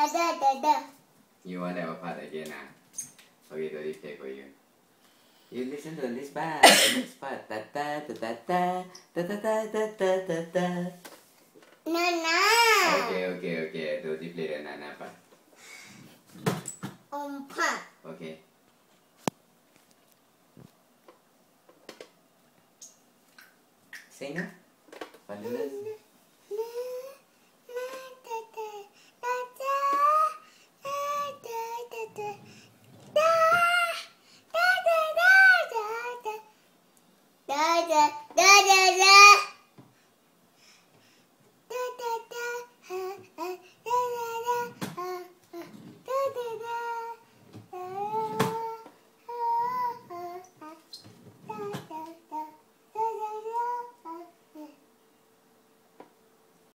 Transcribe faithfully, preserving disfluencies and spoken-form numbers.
Da da da da. You want to have a part again, ah? Okay, so this take for you. You listen to this part. The next part. Ta ta ta ta ta ta ta ta ta ta ta ta. Nana. Okay, okay, okay. Do you play the Nana part? Om part. Okay. Say no. Pandulas.